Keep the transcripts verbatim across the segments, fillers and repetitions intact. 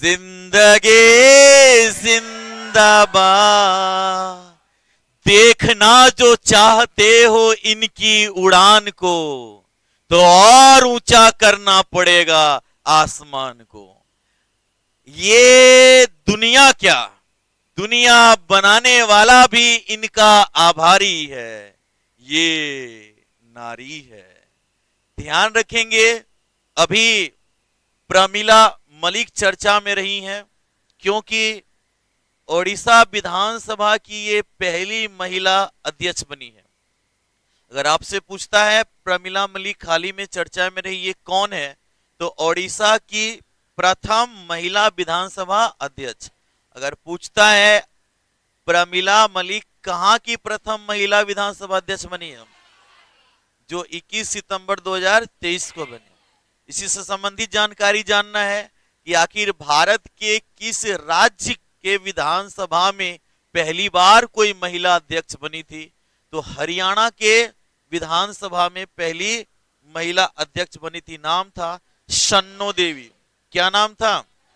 जिंदगी जिंदाबाद। देखना जो चाहते हो इनकी उड़ान को, तो और ऊंचा करना पड़ेगा आसमान को। ये दुनिया क्या, दुनिया बनाने वाला भी इनका आभारी है, ये नारी है। ध्यान रखेंगे, अभी प्रमिला मलिक चर्चा में रही हैं, क्योंकि ओडिशा विधानसभा की ये पहली महिला अध्यक्ष बनी है। अगर आपसे पूछता है प्रमिला मलिक हाल ही में चर्चा में रही, ये कौन है, तो ओडिशा की प्रथम महिला विधानसभा अध्यक्ष। अगर पूछता है प्रमिला मलिक कहां की प्रथम महिला विधानसभा अध्यक्ष बनी है, जो इक्कीस सितंबर दो हज़ार तेईस को बनी। इसी से संबंधित जानकारी जानना है कि आखिर भारत के किस राज्य के विधानसभा में पहली बार कोई महिला अध्यक्ष बनी थी, तो हरियाणा के विधानसभा में पहली महिला अध्यक्ष बनी थी। नाम था शन्नो देवी। क्या नाम था?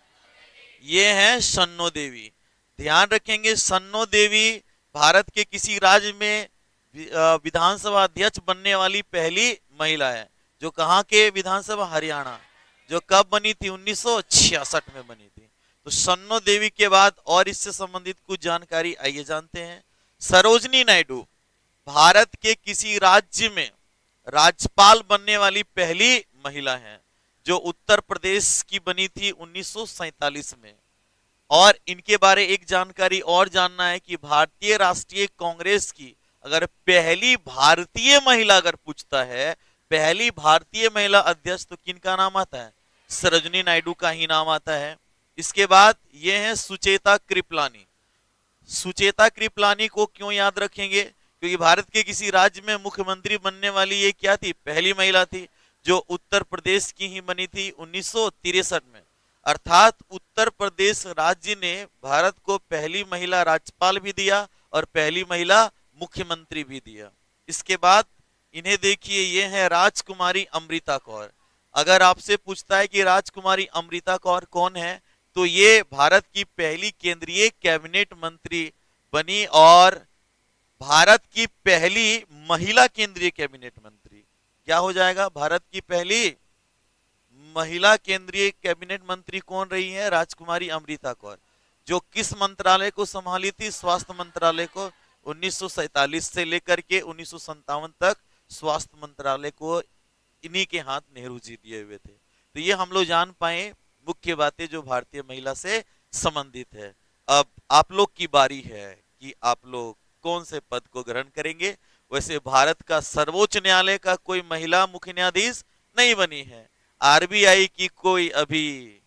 ये है शन्नो देवी। ध्यान रखेंगे, शन्नो देवी भारत के किसी राज्य में विधानसभा अध्यक्ष बनने वाली पहली महिला है। जो कहां के विधानसभा? हरियाणा। जो कब बनी थी? उन्नीस सौ छियासठ में बनी थी। तो शन्नो देवी के बाद और इससे संबंधित कुछ जानकारी आइए जानते हैं। सरोजनी नायडू भारत के किसी राज्य में राज्यपाल बनने वाली पहली महिला हैं, जो उत्तर प्रदेश की बनी थी उन्नीस सौ सैतालीस में। और इनके बारे एक जानकारी और जानना है कि भारतीय राष्ट्रीय कांग्रेस की अगर पहली भारतीय महिला अगर पूछता है, पहली भारतीय महिला अध्यक्ष, तो किनका नाम आता है? सरोजनी नायडू का ही नाम आता है। इसके बाद ये है सुचेता कृपलानी। सुचेता कृपलानी को क्यों याद रखेंगे? क्योंकि भारत के किसी राज्य में मुख्यमंत्री बनने वाली ये क्या थी? पहली महिला थी, जो उत्तर प्रदेश की ही बनी थी उन्नीस सौ तिरसठ में। अर्थात उत्तर प्रदेश राज्य ने भारत को पहली महिला राज्यपाल भी दिया और पहली महिला मुख्यमंत्री भी दिया। इसके बाद इन्हें देखिए, ये है राजकुमारी अमृता कौर। अगर आपसे पूछता है कि राजकुमारी अमृता कौर कौन है, तो ये भारत की पहली केंद्रीय कैबिनेट मंत्री बनी और भारत की पहली महिला केंद्रीय कैबिनेट मंत्री। क्या हो जाएगा? भारत की पहली महिला केंद्रीय कैबिनेट मंत्री कौन रही है? राजकुमारी अमृता कौर। जो किस मंत्रालय को संभाली थी? स्वास्थ्य मंत्रालय को। उन्नीस सौ सैतालीस से लेकर के उन्नीस सौ संतावन तक स्वास्थ्य मंत्रालय को इन्हीं के हाथ नेहरू जी दिए हुए थे। तो ये हम लोग जान पाए मुख्य बातें जो भारतीय महिला से संबंधित है। अब आप लोग की बारी है कि आप लोग कौन से पद को ग्रहण करेंगे। वैसे भारत का सर्वोच्च न्यायालय का कोई महिला मुख्य न्यायाधीश नहीं बनी है। आरबीआई की कोई अभी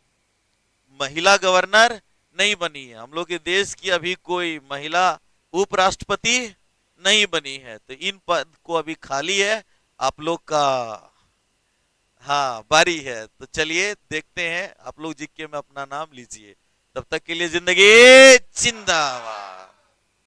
महिला गवर्नर नहीं बनी है। हम लोग के देश की अभी कोई महिला उपराष्ट्रपति नहीं बनी है। तो इन पद को अभी खाली है, आप लोग का हाँ बारी है। तो चलिए देखते हैं, आप लोग जिक्के में अपना नाम लीजिए। तब तक के लिए जिंदगी जिंदाबाद।